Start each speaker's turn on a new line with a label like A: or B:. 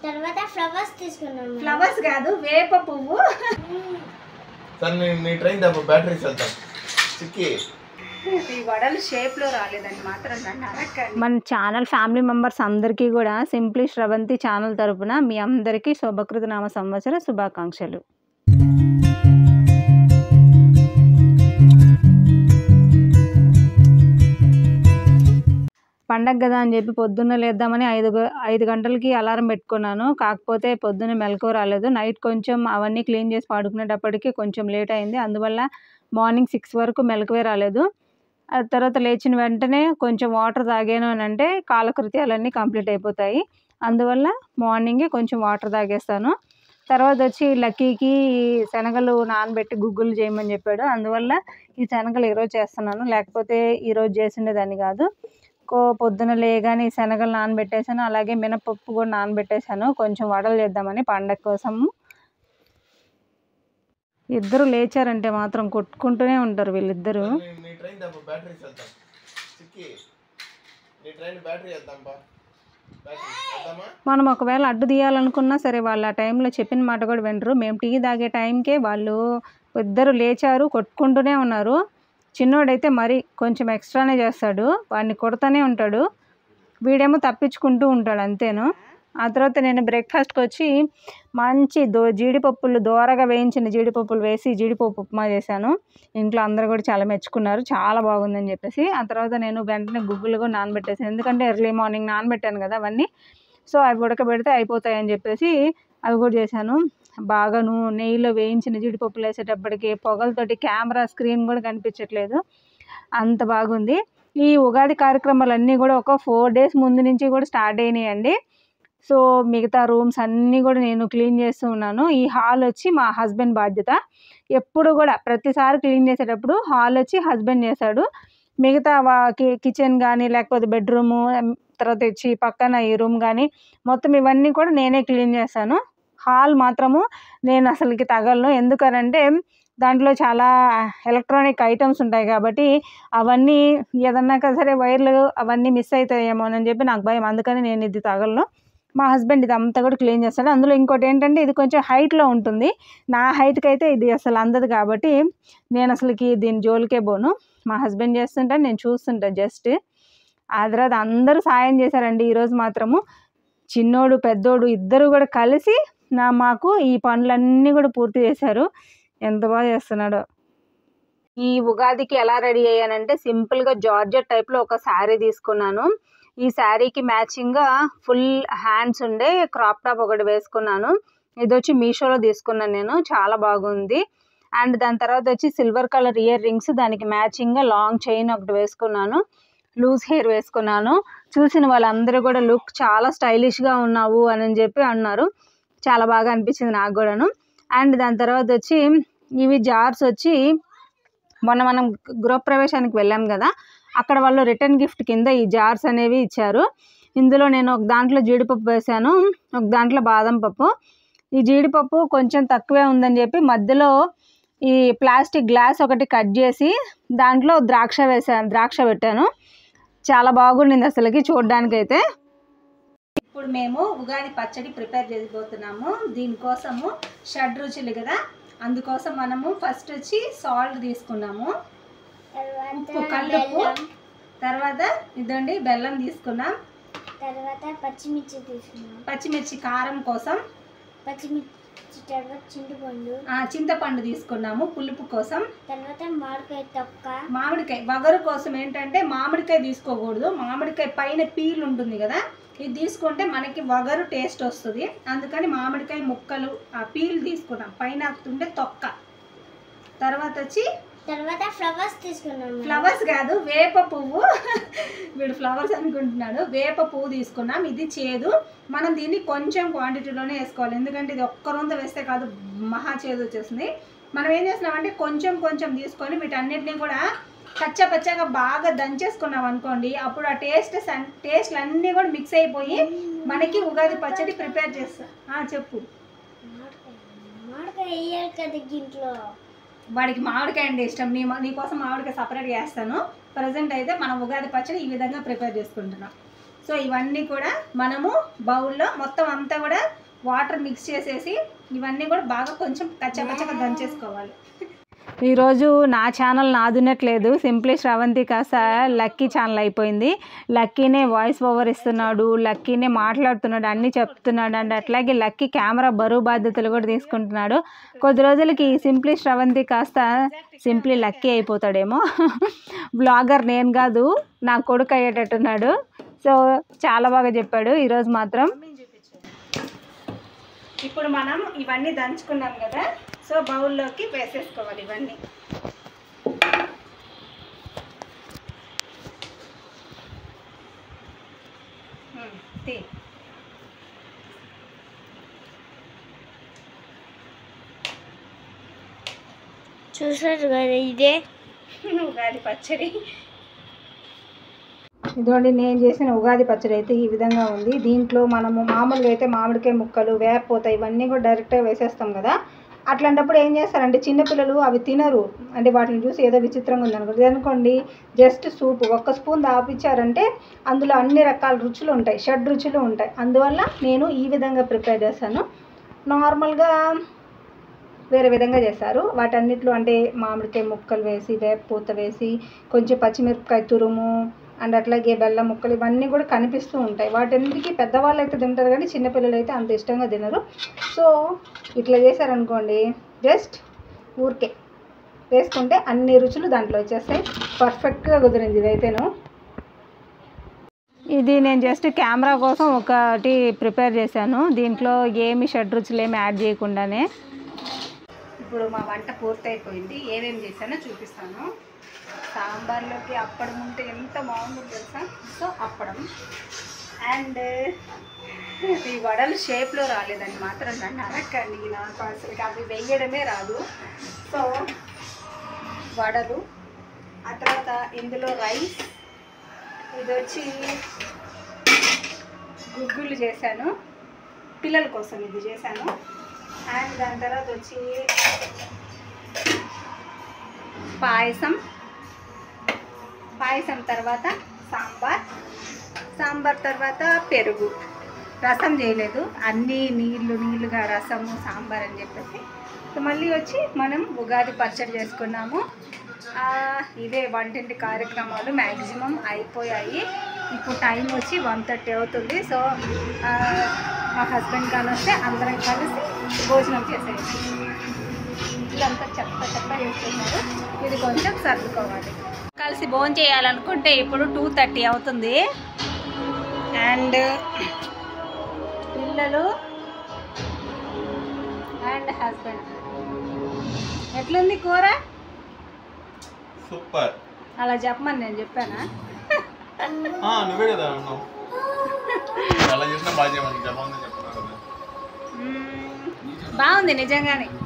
A: తర్వాత ఫ్లవర్స్ తీసుకున్నాం.
B: ఫ్లవర్స్ కాదు, వేప పువ్వు.
C: సరే నీ ట్రైన్ దాకా బ్యాటరీ వెళ్తాం. చిక్కి
B: ఈ వడలు షేప్లో రాలేదని మాత్రం నన్ను అడగండి. మన ఛానల్ ఫ్యామిలీ మెంబర్స్ అందరికీ కూడా సింప్లీ శ్రవంతి ఛానల్ తరపున మీ అందరికీ శుభకృత నామ సంవత్సర శుభాకాంక్షలు. పండగ కదా అని చెప్పి పొద్దున్న లేద్దామని 5 గంటలకి అలారం పెట్టుకున్నాను. కాకపోతే పొద్దున్న మెలకువ రాలేదు. నైట్ కొంచెం అవన్నీ క్లీన్ చేసి పడుకునేటప్పటికి కొంచెం లేట్ అయింది. అందువల్ల మార్నింగ్ 6 వరకు మెలకువే రాలేదు. ఆ తర్వాత లేచిన వెంటనే కొంచెం వాటర్ తాగాను అని అంటే కాలకృత్యాలన్నీ కంప్లీట్ అయిపోతాయి. అందువల్ల మార్నింగే కొంచెం వాటర్ తాగేస్తాను. తర్వాత వచ్చి లక్కీకి శనగలు నానబెట్టి గుగ్గులు చేయమని చెప్పాడు. అందువల్ల ఈ శనగలు ఈరోజు చేస్తున్నాను, లేకపోతే ఈరోజు చేసిండేదాన్ని కాదు. పొద్దున లేగానే ఈ శనగలు నానబెట్టేసాను, అలాగే మినపప్పు కూడా నానబెట్టేసాను కొంచెం వడలు చేద్దామని పండగ కోసము. ఇద్దరు లేచారంటే మాత్రం కొట్టుకుంటూనే ఉంటారు వీళ్ళిద్దరు.
C: నీ ట్రైన్ దాకా బ్యాటరీ వెళ్తాం. చిక్కి నీ ట్రైన్ బ్యాటరీ వెళ్తాం బా.
B: మనం ఒకవేళ అడ్డు తీయాలనుకున్నా సరే వాళ్ళు ఆ టైంలో చెప్పిన మాట కూడా వినరు. మేము టీ తాగే టైంకే వాళ్ళు ఇద్దరు లేచారు, కొట్టుకుంటూనే ఉన్నారు. చిన్నోడైతే మరి కొంచెం ఎక్స్ట్రానే చేస్తాడు, వాడిని కొడతానే ఉంటాడు. వీడేమో తప్పించుకుంటూ ఉంటాడు అంతేను. ఆ తర్వాత నేను బ్రేక్ఫాస్ట్కి వచ్చి మంచి జీడిపప్పులు దోరగా వేయించిన జీడిపప్పులు వేసి జీడిపప్పు ఉప్మా చేశాను. ఇంట్లో అందరూ కూడా చాలా మెచ్చుకున్నారు, చాలా బాగుందని చెప్పేసి. ఆ తర్వాత నేను వెంటనే గుగ్గులు కూడా నానబెట్టేసాను, ఎందుకంటే ఎర్లీ మార్నింగ్ నానబెట్టాను కదా అవన్నీ. సో అవి ఉడకబెడితే అయిపోతాయని చెప్పేసి అవి కూడా చేశాను. బాగా నెయ్యిలో వేయించిన జీడిపప్పులు వేసేటప్పటికి పొగలతోటి కెమెరా స్క్రీన్ కూడా కనిపించట్లేదు, అంత బాగుంది. ఈ ఉగాది కార్యక్రమాలన్నీ కూడా ఒక 4 డేస్ ముందు నుంచి కూడా స్టార్ట్ అయినాయండి. సో మిగతా రూమ్స్ అన్నీ కూడా నేను క్లీన్ చేస్తూ ఉన్నాను. ఈ హాల్ వచ్చి మా హస్బెండ్ బాధ్యత. ఎప్పుడు కూడా ప్రతిసారి క్లీన్ చేసేటప్పుడు హాల్ వచ్చి హస్బెండ్ చేశాడు. మిగతా కిచెన్ కానీ లేకపోతే బెడ్రూము, తర్వాత వచ్చి పక్కన ఈ రూమ్ కానీ మొత్తం ఇవన్నీ కూడా నేనే క్లీన్ చేస్తాను. హాల్ మాత్రము నేను అసలుకి తగలను, ఎందుకనంటే దాంట్లో చాలా ఎలక్ట్రానిక్ ఐటమ్స్ ఉంటాయి కాబట్టి అవన్నీ ఏదన్నా సరే వైర్లు అవన్నీ మిస్ అవుతాయేమో అని చెప్పి నాకు భయం, అందుకని నేను ఇది తగలను. మా హస్బెండ్ ఇది అంతా కూడా క్లీన్ చేస్తాడు. అందులో ఇంకోటి ఏంటంటే ఇది కొంచెం హైట్లో ఉంటుంది, నా హైట్కి అయితే ఇది అసలు అందదు కాబట్టి నేను అసలుకి దీని జోలికే పోను. మా హస్బెండ్ చేస్తుంటాను, నేను చూస్తుంటాను జస్ట్. ఆ తర్వాత అందరూ సాయం చేశారండి ఈరోజు మాత్రము. చిన్నోడు పెద్దోడు ఇద్దరు కూడా కలిసి మాకు ఈ పనులన్నీ కూడా పూర్తి చేశారు. ఎంత బాగా చేస్తున్నాడో. ఈ ఉగాదికి ఎలా రెడీ అయ్యానంటే సింపుల్గా జార్జెట్ టైప్లో ఒక శారీ తీసుకున్నాను. ఈ శారీకి మ్యాచింగ్గా ఫుల్ హ్యాండ్స్ ఉండే క్రాప్ టాప్ ఒకటి వేసుకున్నాను. ఇది వచ్చి మీషోలో తీసుకున్నాను నేను, చాలా బాగుంది. అండ్ దాని తర్వాత వచ్చి సిల్వర్ కలర్ ఇయర్ రింగ్స్, దానికి మ్యాచింగ్గా లాంగ్ చైన్ ఒకటి వేసుకున్నాను. లూజ్ హెయిర్ వేసుకున్నాను. చూసిన వాళ్ళందరూ కూడా లుక్ చాలా స్టైలిష్గా ఉన్నావు అని చెప్పి అన్నారు, చాలా బాగా అనిపించింది నాకు కూడాను. అండ్ దాని తర్వాత వచ్చి ఇవి జార్స్ వచ్చి మొన్న మనం గృహప్రవేశానికి వెళ్ళాం కదా, అక్కడ వాళ్ళు రిటర్న్ గిఫ్ట్ కింద ఈ జార్స్ అనేవి ఇచ్చారు. ఇందులో నేను ఒక దాంట్లో జీడిపప్పు వేసాను, ఒక దాంట్లో బాదం పప్పు. ఈ జీడిపప్పు కొంచెం తక్కువే ఉందని చెప్పి మధ్యలో ఈ ప్లాస్టిక్ గ్లాస్ ఒకటి కట్ చేసి దాంట్లో ద్రాక్ష పెట్టాను. చాలా బాగుండింది అసలుకి చూడడానికైతే. ఇప్పుడు మేము ఉగాది పచ్చడి ప్రిపేర్ చేయబోతున్నాము. దీనికోసము షడ్రుచులు కదా, అందుకోసం మనము ఫస్ట్ వచ్చి సాల్ట్ తీసుకున్నాము, ఉప్పు కల్లుప్పు, తర్వాత ఇదండి బెల్లం తీసుకున్నాం,
A: తర్వాత పచ్చిమిర్చి తీసుకున్నాం,
B: పచ్చిమిర్చి కారం కోసం,
A: పచ్చిమిర్చి తర్వాత
B: చింతపండు తీసుకున్నాము పులుపు కోసం,
A: తర్వాత మామిడికాయ తొక్క,
B: మామిడికాయ వగరు కోసం ఏంటంటే మామిడికాయ తీసుకోకూడదు, మామిడికాయ పైన పీల్ ఉంటుంది కదా, ఇది తీసుకుంటే మనకి వగరు టేస్ట్ వస్తుంది. అందుకని మామిడికాయ ముక్కలు ఆ పీల్ తీసుకున్నాం, పైన ఉండే తొక్క. తర్వాత
A: ఫ్లవర్స్ తీసుకున్నాం.
B: ఫ్లవర్స్ కాదు, వేప పువ్వు. వీడు ఫ్లవర్స్ అనుకుంటున్నాడు. వేప పువ్వు తీసుకున్నాం. ఇది చేదు, మనం దీన్ని కొంచెం క్వాంటిటీలోనే వేసుకోవాలి, ఎందుకంటే ఇది ఒక్క రొంత వేస్తే కాదు మహా చేదు వచ్చేస్తుంది. మనం ఏం చేస్తున్నామంటే కొంచెం కొంచెం తీసుకొని వీటన్నిటిని కూడా పచ్చగా బాగా దంచేసుకున్నాం అనుకోండి, అప్పుడు ఆ టేస్ట్లు అన్నీ కూడా మిక్స్ అయిపోయి మనకి ఉగాది పచ్చడి ప్రిపేర్ చేస్తా. చెప్పు.
A: మామిడికాయ వేయాలి కదా ఇంట్లో.
B: వాడికి మామిడికాయ అంటే ఇష్టం, నీకోసం మామిడికాయ సపరేట్గా వేస్తాను. ప్రజెంట్ అయితే మనం ఉగాది పచ్చడి ఈ విధంగా ప్రిపేర్ చేసుకుంటున్నాం. సో ఇవన్నీ కూడా మనము బౌల్లో మొత్తం అంతా కూడా వాటర్ మిక్స్ చేసేసి ఇవన్నీ కూడా బాగా కొంచెం కచ్చపచ్చగా దంచేసుకోవాలి. ఈరోజు నా ఛానల్ నాదునట్లేదు, సింప్లీ శ్రవంతి కాస్త లక్కీ ఛానల్ అయిపోయింది. లక్కీనే వాయిస్ ఓవర్ ఇస్తున్నాడు, లక్కీనే మాట్లాడుతున్నాడు, అన్నీ చెప్తున్నాడు అండ్ అట్లాగే లక్కీ కెమెరా బరువు బాధ్యతలు కూడా తీసుకుంటున్నాడు. కొద్ది రోజులకి సింప్లీ శ్రవంతి కాస్త సింప్లీ లక్కీ అయిపోతాడేమో. బ్లాగర్ నేను కాదు, నా కొడుకు అయ్యేటట్టున్నాడు. సో చాలా బాగా చెప్పాడు ఈరోజు మాత్రం. ఇప్పుడు మనం ఇవన్నీ దంచుకున్నాం కదా, సో బౌల్లోకి వేసేసుకోవాలి ఇవన్నీ.
A: చూసారు కదా ఇదే
B: ఉగాది పచ్చడి. ఇదిగోండి నేను చేసిన ఉగాది పచ్చడి అయితే ఈ విధంగా ఉంది. దీంట్లో మనము మామూలుగా అయితే మామిడికాయ ముక్కలు, వేపపోత ఇవన్నీ కూడా డైరెక్ట్గా వేసేస్తాం కదా. అట్లాంటప్పుడు ఏం చేస్తారంటే చిన్నపిల్లలు అవి తినరు, అంటే వాటిని చూసి ఏదో విచిత్రంగా ఉంది అనుకోండి. జస్ట్ సూప్ ఒక్క స్పూన్ దాపిచ్చారంటే అందులో అన్ని రకాల రుచులు ఉంటాయి, 6 రుచులు ఉంటాయి. అందువల్ల నేను ఈ విధంగా ప్రిపేర్ చేస్తాను. నార్మల్గా వేరే విధంగా చేస్తారు. వాటన్నిటిలో అంటే మామిడికాయ ముక్కలు వేసి, వేపపూత వేసి, కొంచెం పచ్చిమిరపకాయ తురుము అండ్ అట్లాగే బెల్లం ముక్కలు ఇవన్నీ కూడా కనిపిస్తూ ఉంటాయి. వాటన్నిటికీ పెద్దవాళ్ళు అయితే తింటారు కానీ చిన్నపిల్లలు అయితే అంత ఇష్టంగా తినరు. సో ఇట్లా చేశారనుకోండి, జస్ట్ ఊరికే వేసుకుంటే అన్ని రుచులు దాంట్లో వచ్చేస్తాయి. పర్ఫెక్ట్గా కుదిరింది ఇదైతేను. ఇది నేను జస్ట్ కెమెరా కోసం ఒకటి ప్రిపేర్ చేశాను, దీంట్లో ఏమి 6 రుచులు ఏమి యాడ్ చేయకుండానే. ఇప్పుడు మా వంట పూర్తయిపోయింది. ఏమేమి చేశానో చూపిస్తాను. సాంబార్లోకి అప్పడం ఉంటే ఎంత బాగుందో తెలుసా. సో అప్పడం అండ్ ఈ వడలు షేప్లో రాలేదని మాత్రం నన్ను అరక్కండి, నాకు అసలు అవి వేయడమే రాదు. సో వడలు, ఆ తర్వాత ఇందులో రైస్, ఇది వచ్చి గుగ్గులు చేశాను, పిల్లల కోసం ఇది చేశాను. అండ్ దాని తర్వాత వచ్చి పాయసం తర్వాత సాంబార్ తర్వాత పెరుగు. రసం చేయలేదు, అన్నీ నీళ్ళుగా రసము సాంబార్ అని చెప్పేసి. సో మళ్ళీ వచ్చి మనం ఉగాది పచ్చడి చేసుకున్నాము. ఇవే వంటింటి కార్యక్రమాలు మ్యాక్సిమం అయిపోయాయి. ఇప్పుడు టైం వచ్చి 1:30 అవుతుంది. సో మా హస్బెండ్ కానీ వస్తే అందరం కలిసి భోజనం చేసేది. ఇదంతా చెత్త చేస్తున్నారు, ఇది కొంచెం సర్దుకోవాలి. కలిసి భోజనం చేయాలనుకుంటే ఇప్పుడు 2:30 అవుతుంది. అండ్ పిల్లలు అండ్ హస్బెండ్. ఎట్లుంది కూర?
C: సూపర్.
B: అలా చెప్పమని నేను చెప్పానా?
C: నువ్వే కదా అన్నావు. అలా చేసినా బాగా చేయమని చెప్పమని చెప్తున్నాను.
B: బాగుంది నిజంగానే.